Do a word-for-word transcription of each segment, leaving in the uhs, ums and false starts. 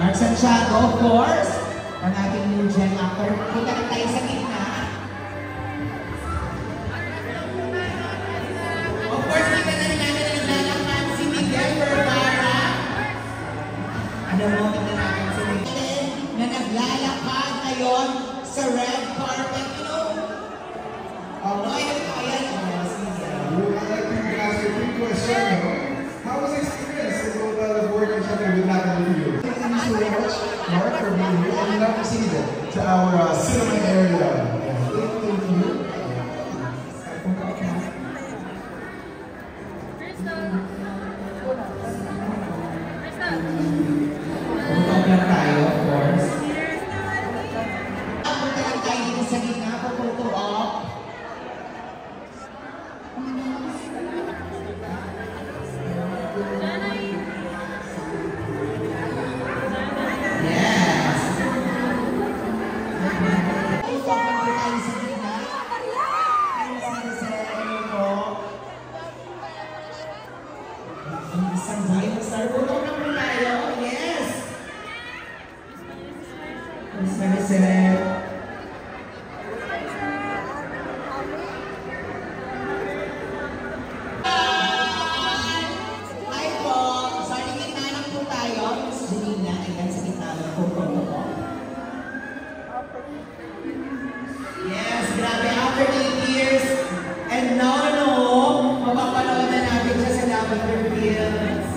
Mark Santiago, of course. Ang ating new gen actor. Punta na tayo sa gitna. Of course, kita na rin namin na naglalakad si Miguel Vergara. Ano mo, kita natin si Miguel na naglalakad ngayon sa red carpet. You know? Oh, ayan, ayan. I'd like to ask you a quick question. How was the experience to go uh, working together with Natalie? Thank you so much, Mark, for being here. And we love to see you to our uh, cinema area. Thank you. Pagpaplan tayo, of course. Punta lang tayo dito sa gitna for photo op. Yes, grabe, after eight years, and now, no, mapapanood na natin siya sa Lavender Fields.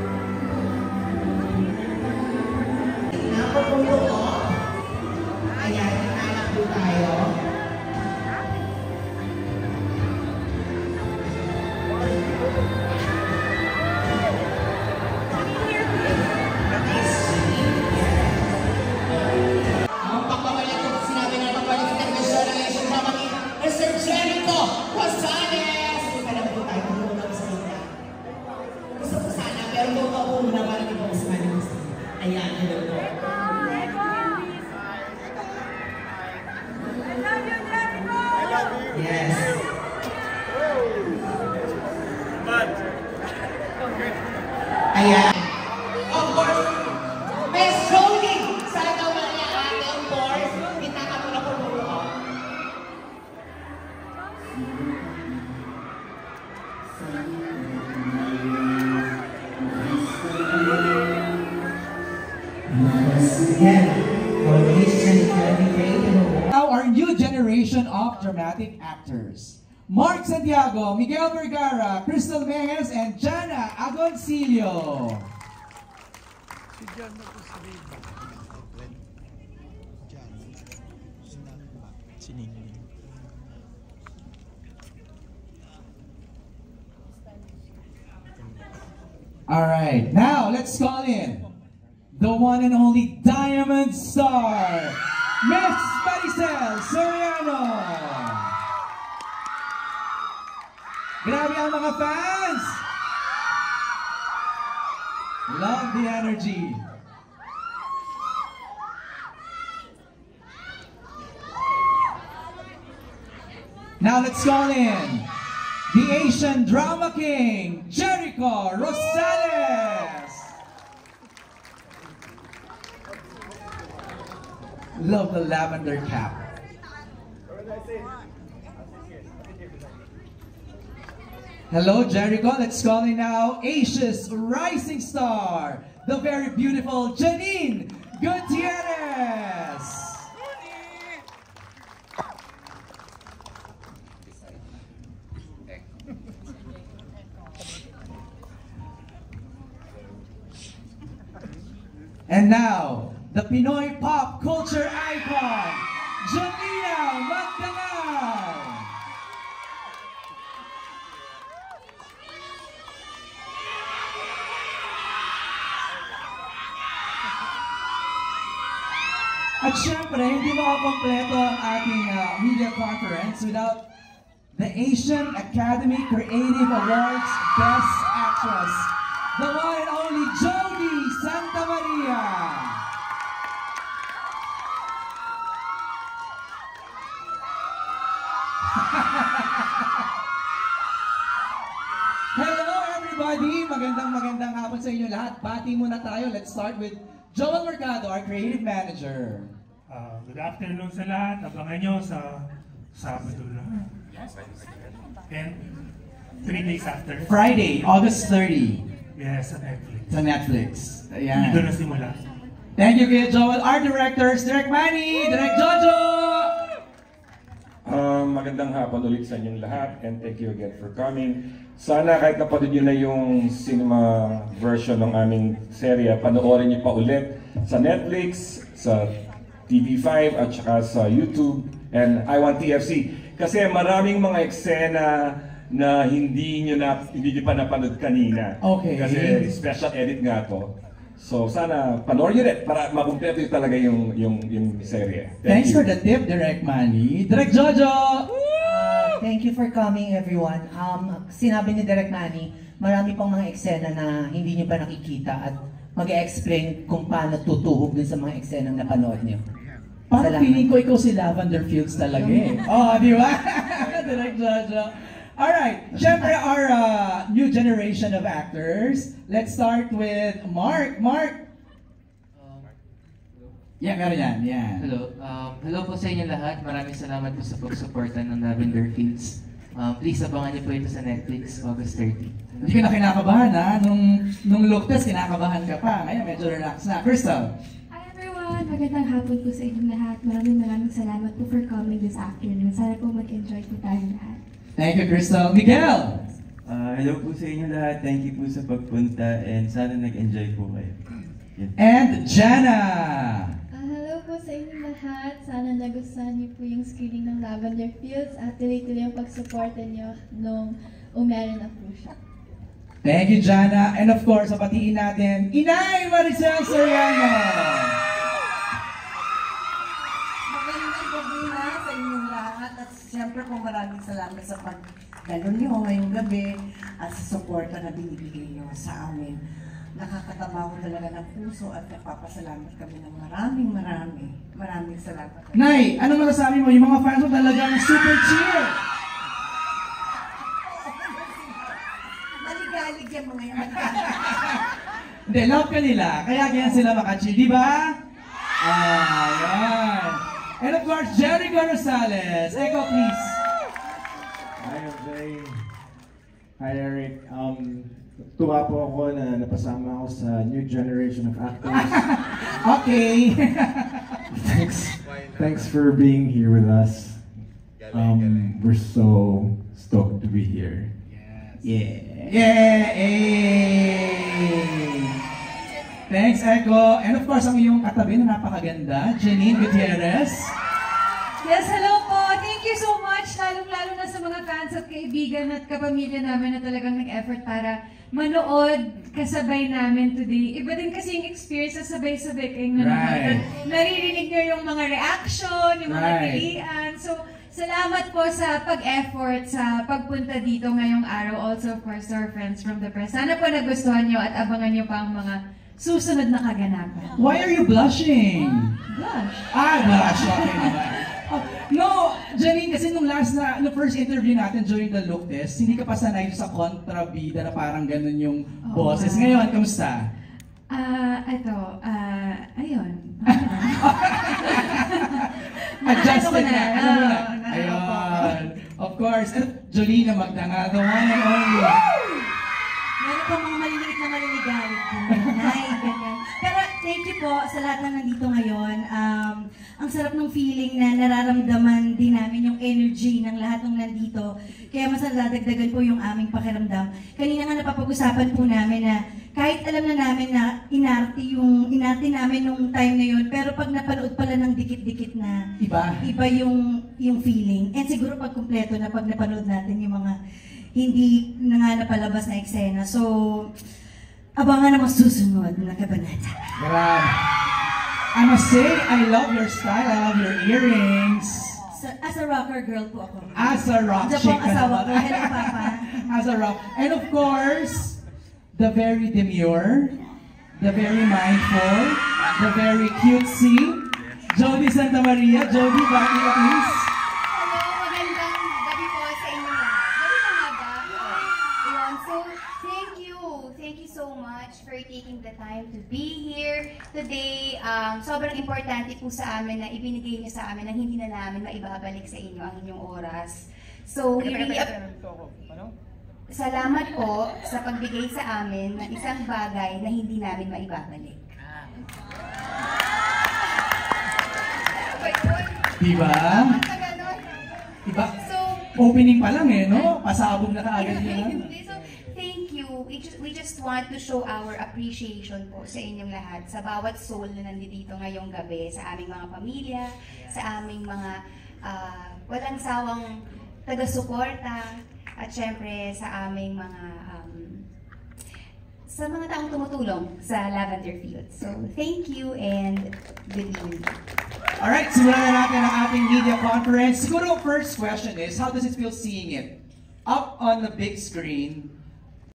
Napapunto ko. Ayan, inanak po tayo. Ayan, hello po. Yes. Ayan. Of course, Miss Jody! Saan daw ba niya ate? Of course, kita ka muna po po. Now our new generation of dramatic actors. Mark Santiago, Miguel Vergara, Crystal Mejes, and Jana Agoncillo. All right, now let's call in the one and only Diamond Star, Miss Maricel Soriano. Grabe ang mga fans! Love the energy. Now let's call in the Asian Drama King, Jericho Rosales. Love the lavender cap. Hello, Jericho. Let's call in now Asia's rising star, the very beautiful Janine Gutierrez. And now, the Pinoy pop culture icon, Janina Magdangal. At syempre, hindi makakompleto ang ating uh, media conference without the Asian Academy Creative Awards Best Actress, the one and only Jody Santa Maria. Hello everybody! Magandang magandang hapon sa inyo lahat. Bati muna tayo. Let's start with Joel Mercado, our creative manager. Uh, good afternoon sa lahat. Abangan nyo sa Sabado na. And three days after. Friday, August thirtieth. Yes, sa Netflix. Sa Netflix. Ayan. Dito na simula. Thank you, Kuya Joel. Art directors, Direk Manny, Direk Jojo! Um, magandang hapon ulit sa inyong lahat and thank you again for coming. Sana kahit napanood nyo na yung cinema version ng aming serya, panoorin nyo pa ulit sa Netflix, sa T V five at saka sa YouTube and I Want T F C. Kasi maraming mga eksena na hindi nyo, na, hindi nyo pa napanood kanina. Okay. Kasi special edit nga to. So sana panoorin nyo rin para makumpleto yung talaga yung, yung, yung serye. Thanks you. for the tip, Direk Manny. Direk Jojo! Uh, thank you for coming, everyone. Um, sinabi ni Direk Manny, marami pang mga eksena na hindi nyo pa nakikita at mag-explain kung paano tutuhog din sa mga eksena na napanood nyo. Parang Salamat. feeling ko ikaw si Lavender Fields talaga eh. Oh, di ba? Direk Jojo. Alright, syempre our uh, new generation of actors. Let's start with Mark. Mark! Yeah, meron yan. Yeah. Hello. Um, hello po sa inyo lahat. Maraming salamat po sa pagsuporta ng Lavender Fields. Um, please abangan niyo po ito sa Netflix, August thirtieth. Hindi ka na kinakabahan ha? Nung, nung look test, kinakabahan ka pa. Ngayon, medyo relax na. Crystal! Hi everyone! Magandang hapon po sa inyong lahat. Maraming maraming salamat po for coming this afternoon. Sana po mag-enjoy po tayong lahat. Thank you, Crystal. Miguel! Uh, hello po sa inyo lahat. Thank you po sa pagpunta and sana nag-enjoy po kayo. Yan. And Jana! Ah, hello po sa inyong lahat. Sana nagustuhan niyo po yung screening ng Lavender Fields at tuloy-tuloy yung pagsuporta niyo nung umere na po siya. Thank you, Jana. And of course, papatiin natin, Inay Maricel Soriano! Magandang gabi na sa inyong lahat at siyempre po maraming salamat sa pagdalo niyo ngayong gabi at sa suporta na binibigay niyo sa amin. Nakakataba ko talaga ng puso at nagpapasalamat kami ng maraming maraming maraming salamat. Nay, ano masasabi mo? Yung mga fans mo talagang super cheer! Maligalig yan mga yan. Hindi, love ka nila. Kaya ganyan sila makachill, di ba? Ah, yan. And of course, Jericho Rosales. Echo, please. Hi, M J. Hi, Eric. Um, tuwa po ako na napasama ako sa new generation of actors. Okay. thanks, thanks for being here with us. Um, we're so stoked to be here. Yeah. Yeah. Hey. Thanks, Echo. And of course, ang iyong katabi na napakaganda, Janine Gutierrez. Yes, hello po. Thank you so much, lalong-lalo na sa mga fans at kaibigan at kapamilya namin na talagang nag-effort para manood kasabay namin today. Iba din kasi yung experience na sabay-sabay kayong nanonood. Right. Naririnig nyo yung mga reaction, yung mga Right. pilian. So, salamat po sa pag-effort sa pagpunta dito ngayong araw. Also, of course, to our friends from the press. Sana po nagustuhan nyo at abangan nyo pa ang mga susunod na kaganapan. Why are you blushing? Blush. Ah, blush. Okay naman. Oh, no, Janine, kasi nung last na, no first interview natin during the look test, hindi ka pa sanay sa kontrabida na parang ganun yung Oo boses. nga. Ngayon, kamusta? Ah, ito, ah, ayun. Adjusted Ano ko na. na? Ano mo na? Oo, na- Ayun. Of course. At Jolina Magdanga, the one and only. Meron po mga maliliit na maliligalig po. Nay, ganyan. Pero thank you po sa lahat na nandito ngayon. Um, ang sarap ng feeling na nararamdaman din namin yung energy ng lahat ng nandito. Kaya mas nadadagdagan po yung aming pakiramdam. Kanina nga napapag-usapan po namin na kahit alam na namin na inarte yung inarte namin nung time na yun, pero pag napanood pala ng dikit-dikit na Iba. iba yung yung feeling. And siguro pag kumpleto na pag napanood natin yung mga hindi na nga napalabas na eksena. So, abangan na masusunod na kabanata. Grabe. I must say, I love your style. I love your earrings. Sa, as a rocker girl po ako. As a rock Diyan po chick ang ka asawa naman. ko. Hello, Papa. As a rock. And of course, the very demure, the very mindful, the very cutesy, Jody Santa Maria. Jody, back me up, please. Hello, magandang gabi po sa inyo lahat. Gabi na nga ba? Ayan, so thank you. Thank you so much for taking the time to be here today. Um, sobrang importante po sa amin na ibinigay niyo sa amin na hindi na namin maibabalik sa inyo ang inyong oras. So, we really salamat po sa pagbigay sa amin ng isang bagay na hindi namin maibabalik. Diba? Diba? So, opening pa lang eh, no? Pasabog na kaagad yun. So, thank you. We just, we just want to show our appreciation po sa inyong lahat, sa bawat soul na nandito ngayong gabi, sa aming mga pamilya, sa aming mga uh, walang sawang taga-suporta, at syempre sa aming mga um, sa mga taong tumutulong sa Lavender Fields. So, thank you and good evening. Alright, simulan na natin ang ating media conference. Siguro first question is, how does it feel seeing it up on the big screen